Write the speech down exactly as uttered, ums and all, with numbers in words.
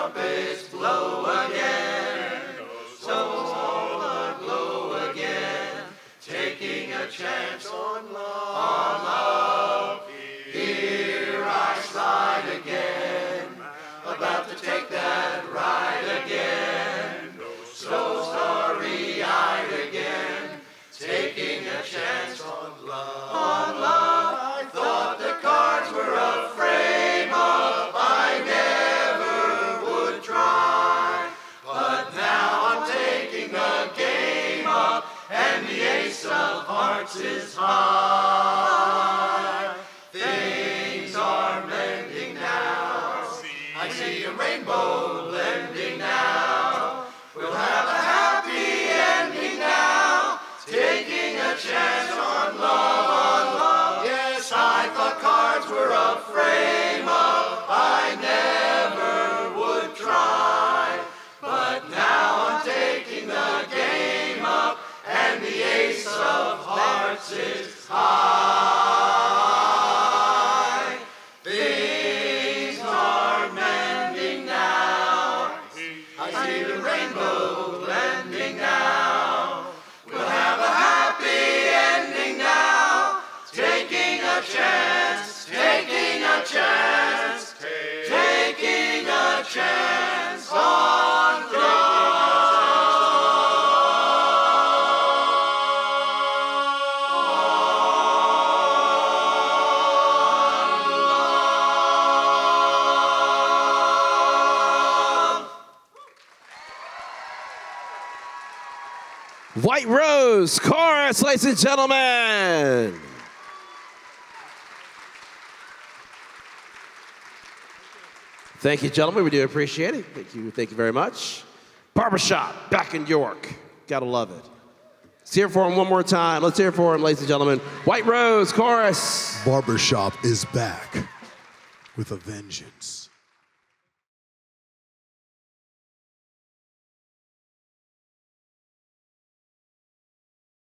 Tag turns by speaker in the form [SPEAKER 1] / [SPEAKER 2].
[SPEAKER 1] trumpets blow again. So all aglow again, taking a chance on love. On love. Here I slide again, about to take that ride again. So starry-eyed again, taking a chance on love. On love. I thought the cards were a frame up I never would try, but now I'm taking the game up, and the ace of hearts is high. Things are mending now. I see a rainbow blending now. We'll have a happy ending now, taking a chance on love, on love. Yes, I thought cards were a frame up I never would try, but now I'm taking the game up, and the ace of hearts is high. Things are mending now. I see the rainbow blending now. We'll have a happy ending now, taking a chance, taking a chance, taking a chance on love.
[SPEAKER 2] White Rose Chorus, ladies and gentlemen. Thank you, gentlemen. We do appreciate it. Thank you. Thank you very much. Barbershop, back in York. Gotta love it. Let's hear it for him one more time. Let's hear it for him, ladies and gentlemen. White Rose Chorus.
[SPEAKER 3] Barbershop is back with a vengeance.